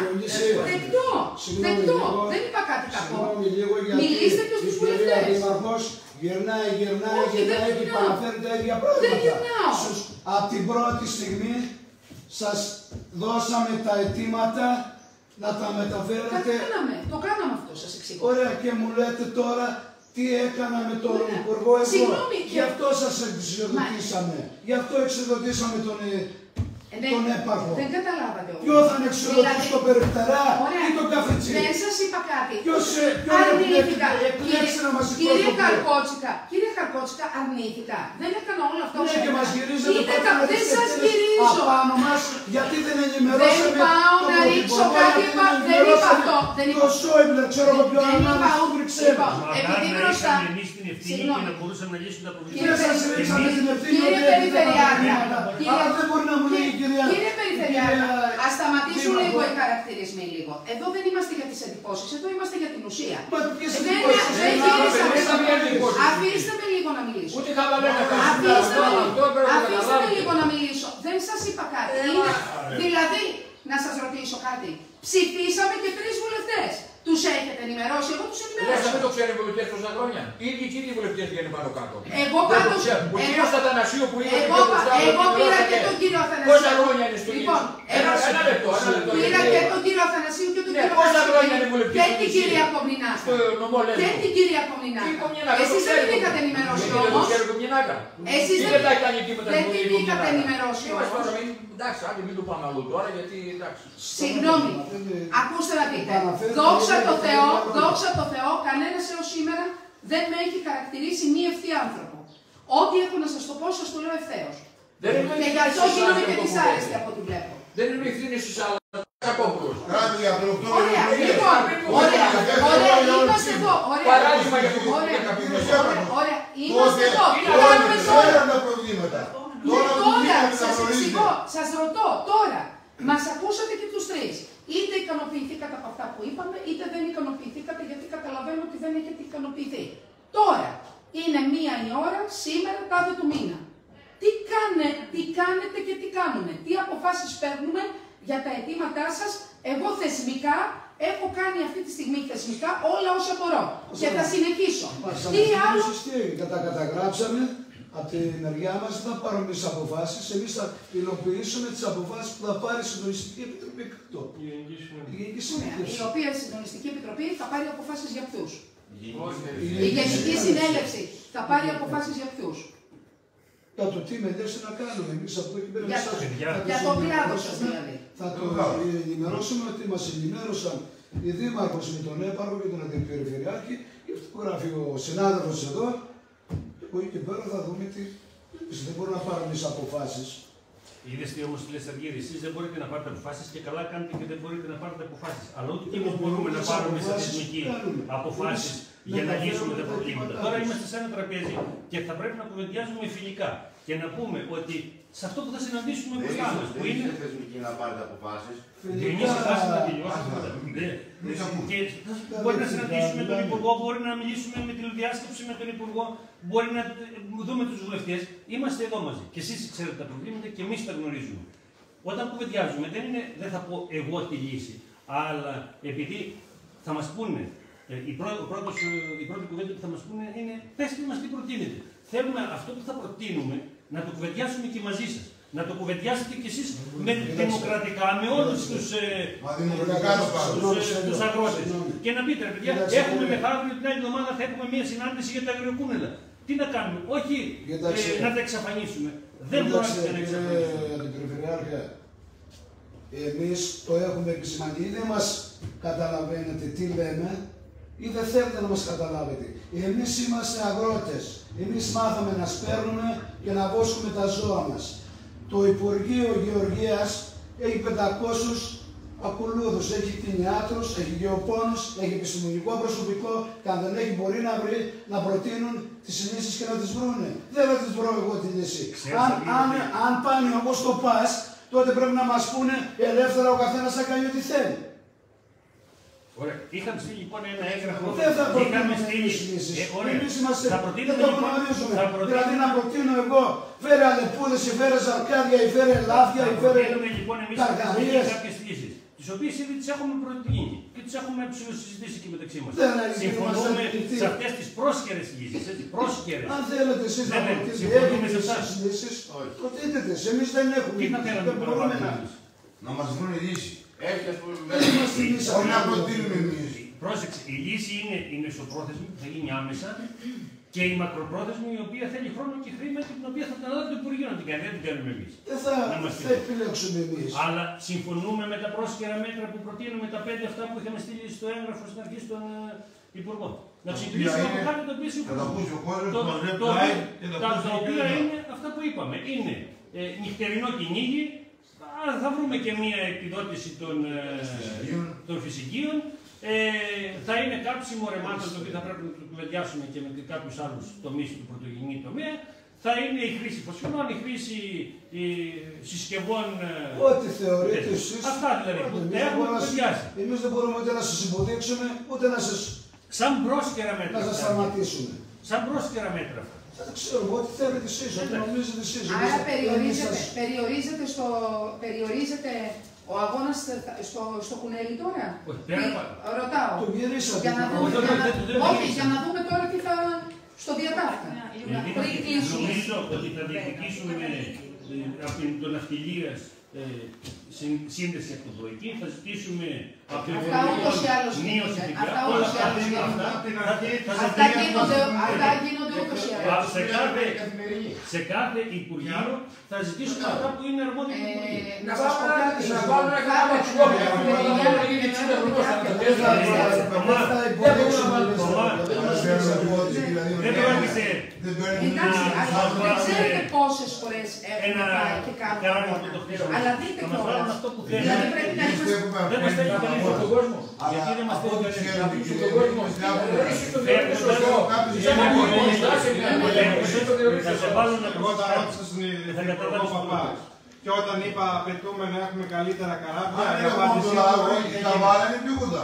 Δεκτό. Δεν είπα κάτι κακό. Μιλήστε και στους βουλευτές. Γυρνάει και παραφέρει τα ίδια πράγματα. Από την πρώτη στιγμή σας δώσαμε τα αιτήματα να τα μεταφέρετε. Το κάναμε αυτό, σας εξηγώ. Ωραία, και μου λέτε τώρα τι έκανα με τον Υπουργό εγώ. Γι' αυτό σας εξοδοτήσαμε. Γι' αυτό εξοδοτήσαμε τον έπαρχο. Δεν καταλάβατε όμως. Ποιο θα είναι εξοδοτήσει, το Περιφτερά ή τον Καφετσί. Δεν σας είπα κάτι. Ποιος εκλέξει να μας εκπροσωπεί. Κύριε Καρκότσικα, αρνήθηκα. Δεν έκανα όλο αυτό. Ναι, και μας γυρίζετε δεν σας γυρίζω. Απάνω μας, γιατί δεν ενημερώσαμε. Δεν πάω να ρίξω κάτι. Δεν είπα αυτό. Το Σόιμπλε, ξέρω εγώ ποιο ανάμεσα του Βρυξέλλες. Επειδή μπροστά. Εμείς την ευθύνη και να μπορούσαμε να λύσουμε τα προβλήματα. Δεν σας ρίξαμε την ευθύνη. Κύριε Περιφερειάρχα. Αλλά δεν μπορεί να μου λέει η κυρία. Κύριε Περιφερειάρχα, ας σταματήσουν λίγο οι χαρακτηρισμοί λίγο. Εδώ δεν είμαστε για τις εντυπώσεις, εδώ είμαστε για την ουσία. Αφήστε με λίγο να μιλήσω. Αφήστε με λίγο να μιλήσω. Δεν σας είπα κάτι. Δηλαδή, να σας ρωτήσω κάτι. Ψηφίσαμε και 3 βουλευτές. Τους έχετε ενημερώσει, εγώ τους ενημερώσω. Δεν το ξέρουν οι βουλευτές τόσα χρόνια. Ήδη οι κύριοι βουλευτές βγαίνουν πάνω κάτω. Εγώ πάντως. Ο κύριος Αθανασίου που είναι. Εγώ πήρα και τον κύριο Αθανασίου. Πόσα χρόνια είναι στο Λοιπόν, ένα λεπτό. Πήρα και τον κύριο Αθανασίου και τον κύριο Πόσα χρόνια είναι βουλευτές. Και την κυρία Κομνηνά. Και την κυρία Κομνηνά. Εσείς δεν την είχατε ενημερώσει όμως. Εσείς δεν την είχατε ενημερώσει όμως. Εντάξει, άντε μην το πάμε αλλού τώρα, γιατί εντάξει. Συγγνώμη, ακούστε να δείτε. Δόξα τω Θεώ, κανένας έως σήμερα δεν με έχει χαρακτηρίσει μη ευθύ άνθρωπο. Ό,τι έχω να σας το πω, σας το λέω ευθέως. Και γι' αυτό γίνομαι και δυσάρεστη από ό,τι βλέπω. Δεν είναι ευθύνη στους άλλους. Ωραία, λοιπόν, είμαστε εδώ. Παράδειγμα για το Ωραία, είμαστε εδώ. Τι κάνουμε τώρα. Τώρα, σας εξηγώ, σας ρωτώ, τώρα. Μας ακούσατε και τους 3. Είτε ικανοποιηθήκατε από αυτά που είπαμε, είτε δεν ικανοποιηθήκατε, γιατί καταλαβαίνω ότι δεν έχετε ικανοποιηθεί. Τώρα, είναι 1 η ώρα, σήμερα, τάδε του μήνα. Τι κάνετε και τι κάνουμε. Τι αποφάσεις παίρνουμε για τα αιτήματά σας. Εγώ θεσμικά έχω κάνει αυτή τη στιγμή θεσμικά όλα όσα μπορώ. Και θα συνεχίσω. Τι άλλο. Καταγράψαμε. Από την μεριά μας δεν θα πάρουμε τις αποφάσεις, εμείς θα υλοποιήσουμε τις αποφάσεις που θα πάρει η Συντονιστική Επιτροπή κάτω. Η οποία η Συντονιστική Επιτροπή θα πάρει αποφάσεις για ποιους. Η Γενική Συνέλευση θα πάρει αποφάσεις για ποιους. Για το τι με λες να κάνουμε εμείς από εκεί πέρα. Για το κλάδο σας δηλαδή. Θα το ενημερώσουμε ότι μας ενημέρωσαν οι Δήμαρχος με τον Έπαρχο και τον Αντιπεριφερειάρχη, και αυτό που γράφει ο συνάδελφος εδώ. Από εκεί και πέρα θα δούμε τι. Δεν μπορούμε να πάρουμε τις αποφάσεις. Είδες τι όμως λες, Αργύρη, εσείς δεν μπορείτε να πάρετε αποφάσεις και καλά κάνετε και δεν μπορείτε να πάρετε αποφάσεις. Αλλά ό,τι και εμείς μπορούμε να πάρουμε σαν θεσμική αποφάσεις για να λύσουμε τα προβλήματα. Τώρα είμαστε σε ένα τραπέζι και θα πρέπει να κουβεντιάζουμε φιλικά και να πούμε ότι σε αυτό που θα συναντήσουμε μπροστά μας, που είναι. Δεν είστε θεσμικοί να πάρετε αποφάσεις. Δεν είστε θεσμικοί να τελειώσουμε. Και μπορεί να συναντήσουμε τον Υπουργό, μπορεί να μιλήσουμε με τηλεδιάσκεψη με τον Υπουργό, μπορεί να δούμε τους βουλευτές. Είμαστε εδώ μαζί. Και εσείς ξέρετε τα προβλήματα και εμείς τα γνωρίζουμε. Όταν κουβεντιάζουμε, δεν θα πω εγώ τη λύση, αλλά επειδή θα μας πούνε, η πρώτη κουβέντα που θα μας πούνε είναι πέστε μας τι προτείνετε. Θέλουμε αυτό που θα προτείνουμε να το κουβεντιάσουμε και μαζί σας. Να το κουβεντιάσετε κι εσείς δημοκρατικά με όλους τους αγρότες. Και να πείτε, παιδιά, έχουμε μεθαύριο την άλλη εβδομάδα θα έχουμε μια συνάντηση για τα αγριοκούνελα. Τι να κάνουμε, όχι να τα εξαφανίσουμε. Δεν πρόκειται να εξαφανίσουμε. Εμείς το έχουμε επισημάνει, ή δεν μας καταλαβαίνετε τι λέμε, ή δεν θέλετε να μας καταλάβετε. Εμείς είμαστε αγρότες. Εμείς μάθαμε να σπέρνουμε και να βόσκουμε τα ζώα μας. Το Υπουργείο Γεωργίας έχει 500 ακολούθους, έχει κτηνιάτρους, έχει γεωπόνους, έχει επιστημονικό προσωπικό και αν δεν έχει μπορεί να βρει να προτείνουν τις λύσεις και να τις βρούνε. Δεν θα τις βρω εγώ τη λύση. Αν πάνε όπως το πας, τότε πρέπει να μας πούνε ελεύθερα ο καθένας θα κάνει ό,τι θέλει. Ωραία. Είχαμε στείλει λοιπόν ένα έγγραφο. Δεν θα προτείνουμε λύσεις. Εμείς είμαστε, δεν το γνωρίζουμε. Δηλαδή να προτείνω εγώ, φέρε αλεπούδες, ή φέρε ζαρκάδια, ή φέρε λάθια, ή φέρε καρκαρίες. Κάποιες λύσεις, τις οποίες ήδη τις έχουμε προτείνει και τις έχουμε συζητήσει και μεταξύ μας. Συμφωνούμε σε αυτές τις πρόσχερες λύσεις. Αν θέλετε εσείς να προτείνετε λύσεις, προτείνετε τις. Εμείς δεν έχουμε. Τι θα θέλαμε παραπάνω. Να μας βρουν λύση. Έχει ας πούμε. Όχι να προτείνουμε εμείς. Πρόσεξε, η λύση είναι η μεσοπρόθεσμη που θα γίνει άμεσα και η μακροπρόθεσμη η οποία θέλει χρόνο και χρήμα και την οποία θα την αναλάβει το Υπουργείο να την κάνει. Δεν την κάνουμε εμείς. Δεν θα επιλέξουμε εμείς. Αλλά συμφωνούμε με τα πρόσχερα μέτρα που προτείνουμε, τα 5 αυτά που είχαμε στείλει στο έγγραφο στην αρχή στον Υπουργό. Να ξεκινήσουμε από κάτι το οποίο συμφωνούμε. Τα οποία είναι αυτά που είπαμε. Είναι νυχτερινό κυνήγι. Θα βρούμε και μία επιδότηση των φυσικίων. Θα είναι κάψιμο ρεμάτων, το οποίο θα πρέπει να το κουβεντιάσουμε και με κάποιους άλλους τομείς του πρωτογενή τομέα. Θα είναι η χρήση φωσιονών, η χρήση συσκευών. Ό,τι θεωρείτε εσείς. Αυτά δηλαδή που έχουμε κουβεντιάσει. Εμείς δεν μπορούμε ούτε να σας υποδείξουμε, ούτε να σας. Σαν πρόσκαιρα μέτρα. Να σας σταματήσουμε. Σαν πρόσκαιρα μέτρα. Δεν ξέρω, ό,τι θέλετε εσείς, ό,τι νομίζετε εσείς. Άρα περιορίζεται ο αγώνας στο κουνέλι τώρα. Ρωτάω. Το γυρίσατε. Όχι, για να δούμε τώρα τι θα στο διατάφτα. Νομίζω ότι θα διεκδικήσουμε από τον ναυτιλίας σύνδεση από το Βοηκή, θα ζητήσουμε από την μείωση την Αυτά γίνονται ούτως ή άλλως. Σε κάθε Υπουργείο θα ζητήσουμε αυτά που είναι αρμόδια του Υπουργείου. Να σας πω κάτι, να βάλω ένα δεν ξέρετε πόσες φορές έχουμε πάει και κάνουμε. Αλλά δείτε τώρα. Δηλαδή πρέπει να είμαστε. Δεν μας θέλει κανείς στον κόσμο. Γιατί δεν μας θέλει κανείς να πείσουν τον κόσμο. Θα σε βάλω να εγώ τα ρώτησα στην Υπουργό Παπά. Και όταν είπα απαιτούμε να έχουμε καλύτερα καράβια, η απάντησή του τα βάλανε τίποτα.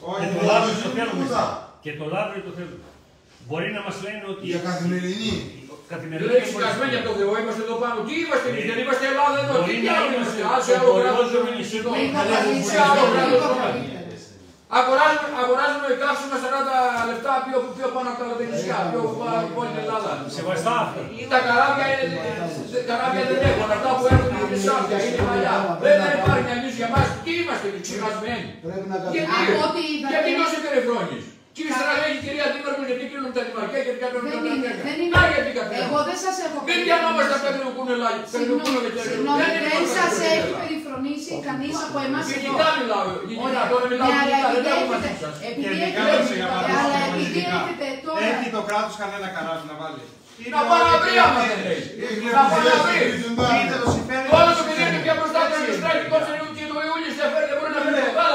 Και το λάβριο το θέλουν. Μπορεί να μας λένε ότι. Για καθημερινή. Λέει σκασμένοι από το Θεό, είμαστε εδώ πάνω. Τι είμαστε εμείς, δεν είμαστε Ελλάδα εδώ. Τι άλλο είμαστε, σε άλλο κράτος σε άλλο κράτος. Αγοράζουμε καύσιμα 40 λεπτά πιο πάνω από τα λατινικά, πιο πάνω από όλη την Ελλάδα. Σεβαστά αυτά. Τα καράβια δεν έχουν, αυτά που έρχονται είναι σάπια, είναι παλιά. Δεν υπάρχει κανείς για μας. Τι είμαστε εμείς, ξεχασμένοι. Γιατί τόσο περιφρόνεις. Και ύστερα λέει η κυρία Δήμαρχος γιατί κλείνουν τα δημαρχία και κάτι πρέπει να κάνει. Εγώ δεν σας έχω Δεν διανόμαστε τα περιοκούνελα. Συγγνώμη, δεν σας έχει περιφρονήσει κανείς από εμάς εδώ. Γενικά μιλάω. Τώρα μιλάω γενικά, δεν έχω μαζί σας. Αλλά επειδή έχετε τώρα. Έχει το κράτος κανένα καράβι να βάλει. Να πάει να βρει άμα δεν έχει. Να πάει να βρει. Όλο το παιδί είναι πια μπροστά του στρέφει κόψε λίγο και το Ιούλης δεν μπορεί να φέρει το γάλα.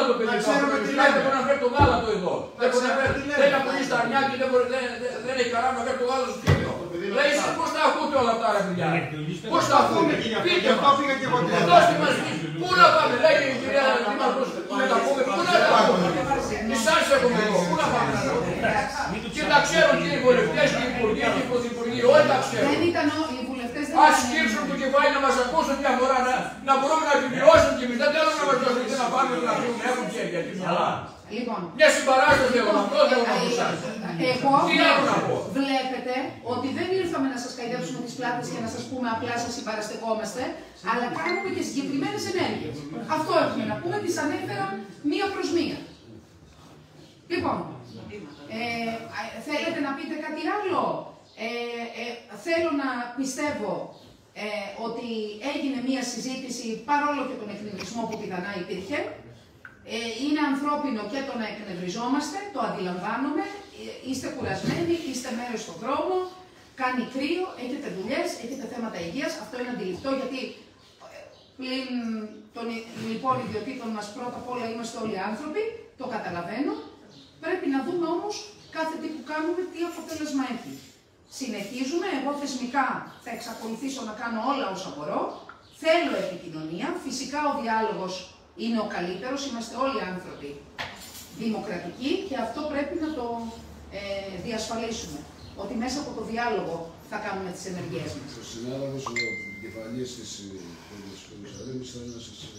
το παιδί του. Δεν να φέρει το γάλατο εδώ. Δεν να πουλήσει τα αρνιά και δεν έχει καράβι να φέρει το γάλατο στο σπίτι. Λέει, πώς τα ακούτε όλα αυτά, ρε παιδιά. Πώς τα ακούμε, πείτε μας. Δώστε μας, πού να πάμε, λέει η κυρία Δήμαρχος, να τα πούμε, πού να τα πούμε. Εσάς έχουμε εδώ, πού να πάμε να τα πούμε. Και τα ξέρουν και οι βουλευτές και οι υπουργοί και οι πρωθυπουργοί, όλοι τα ξέρουν. Δεν ήταν οι βουλευτές. Ας σκύψουν το κεφάλι να μας ακούσουν μια φορά, να μπορούμε να επιβιώσουν και εμείς. Δεν θέλουν να μας δώσουν και να πάμε να φύγουν, έχουν χέρια και μυαλά. Λοιπόν, μια συμπαράσταση έχω να πω, δεν έχω να σας. Εγώ Τι έχω να πω. Βλέπετε ότι δεν ήρθαμε να σας καηδέψουμε τις πλάτες και να σας πούμε απλά σας συμπαραστεκόμαστε, αλλά κάνουμε και συγκεκριμένες ενέργειες. Αυτό έχουμε να πούμε, τις ανέφερα μία προς μία. Λοιπόν, θέλετε να πείτε κάτι άλλο. Θέλω να πιστεύω ότι έγινε μία συζήτηση παρόλο και τον εκνευρισμό που πιθανά υπήρχε. Είναι ανθρώπινο και το να εκνευριζόμαστε, το αντιλαμβάνομαι, είστε κουρασμένοι, είστε μέρες στον δρόμο, κάνει κρύο, έχετε δουλειές, έχετε θέματα υγείας, αυτό είναι αντιληπτό γιατί πλην των λοιπόν ιδιωτήτων μας πρώτα απ' όλα είμαστε όλοι άνθρωποι, το καταλαβαίνω, πρέπει να δούμε όμως κάθε τι που κάνουμε, τι αποτέλεσμα έχει. Συνεχίζουμε, εγώ θεσμικά θα εξακολουθήσω να κάνω όλα όσα μπορώ, θέλω επικοινωνία, φυσικά ο διάλογος είναι ο καλύτερος, είμαστε όλοι άνθρωποι δημοκρατικοί και αυτό πρέπει να το διασφαλίσουμε. Ότι μέσα από το διάλογο θα κάνουμε τις ενεργειές μας. Ο συνάδελφος, ο επικεφαλής της Ιερουσαλήμης, θα να σας...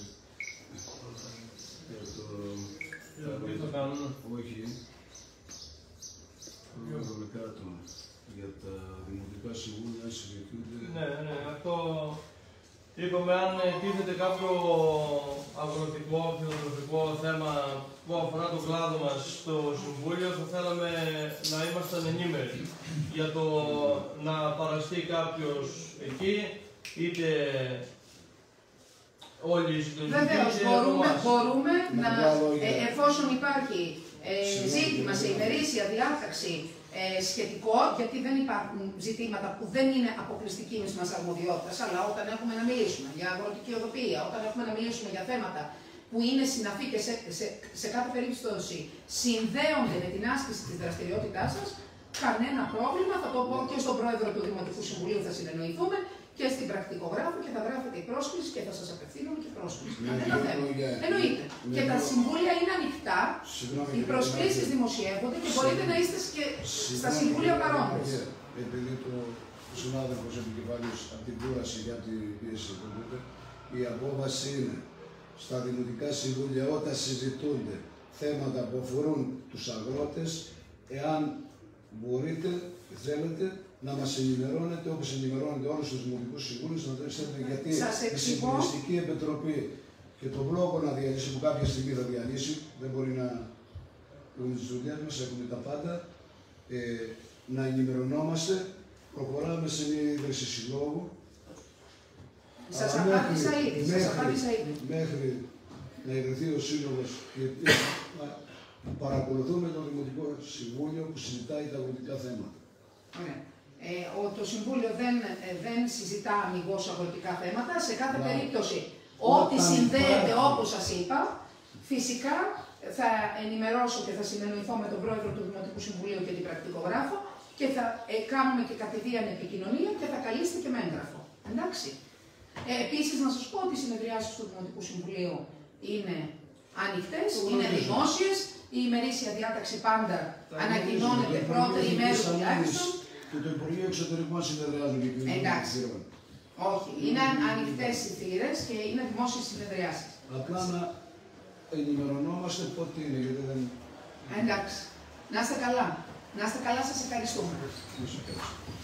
Τι θα κάνουμε? Όχι. Για τα δημοτικά συμβούλια συζητούνται. Ναι, αυτό... Είπαμε, αν τίθεται κάποιο αγροτικό, φιλοτροφικό θέμα που αφορά τον κλάδο μας στο Συμβούλιο, θα θέλαμε να ήμασταν ενήμεροι για το να παραστεί κάποιος εκεί, είτε όλοι οι συντονιστικοί. Βεβαίως, μπορούμε να, εφόσον υπάρχει ζήτημα σε ημερήσια διάταξη σχετικό, γιατί δεν υπάρχουν ζητήματα που δεν είναι αποκλειστική μας αρμοδιότητα, αλλά όταν έχουμε να μιλήσουμε για αγροτική οδοποιία, όταν έχουμε να μιλήσουμε για θέματα που είναι συναφή και σε κάθε περίπτωση συνδέονται με την άσκηση της δραστηριότητάς σας, κανένα πρόβλημα, θα το πω και στον πρόεδρο του Δημοτικού Συμβουλίου θα συνεννοηθούμε και στην πρακτικογράφο και θα γράφετε η πρόσκληση και θα σας απευθύνουμε και πρόσκληση. Κανένα θέμα. Εννοείται. Και τα συμβούλια είναι ανοιχτά, οι προσκλήσεις δημοσιεύονται και μπορείτε να είστε και στα συμβούλια παρόντες. Επειδή ο συνάδελφος επικεφαλής από την κούραση για την πίεση η απόβαση είναι στα δημοτικά συμβούλια όταν συζητούνται θέματα που αφορούν τους αγρότες, εάν μπορείτε, θέλετε, να μας ενημερώνετε όπως ενημερώνετε όλους τους δημοτικούς συμβούλους, να το ξέρετε γιατί η Συμβουλευτική Επιτροπή και το μπλόκο να διαλύσει, που κάποια στιγμή θα διαλύσει, δεν μπορεί να έχουμε τις δουλειές μας, έχουμε τα πάντα, να ενημερωνόμαστε, προχωράμε σε μια ίδρυση συλλόγου. Σας απάντησα ήδη, μέχρι να ιδρυθεί ο Σύλλογος και παρακολουθούμε το Δημοτικό Συμβούλιο που συζητάει τα αγροτικά θέματα. Ωραία. Το Συμβούλιο δεν συζητά αμιγώς αγροτικά θέματα. Σε κάθε περίπτωση, ό,τι συνδέεται όπως σας είπα, φυσικά θα ενημερώσω και θα συνεννοηθώ με τον πρόεδρο του Δημοτικού Συμβουλίου και την πρακτικογράφο και θα κάνουμε και κατηδίαν επικοινωνία και θα καλείστε και με έγγραφο. Εντάξει. Επίσης, να σας πω ότι οι συνεδριάσεις του Δημοτικού Συμβουλίου είναι ανοιχτές, είναι δημόσιες. Η ημερήσια διάταξη πάντα ανακοινώνεται πρώτη ημέρα τουλάχιστον. Και το Υπουργείο Εξωτερικών συνεδριάζουν και κοινωνικών. Εντάξει. Όχι, είναι ανοιχτές οι θύρες και είναι δημόσιες συνεδριάσεις. Απλά να ενημερωνόμαστε πότε είναι, γιατί δεν... Εντάξει. Να είστε καλά. Να είστε καλά, σας ευχαριστούμε.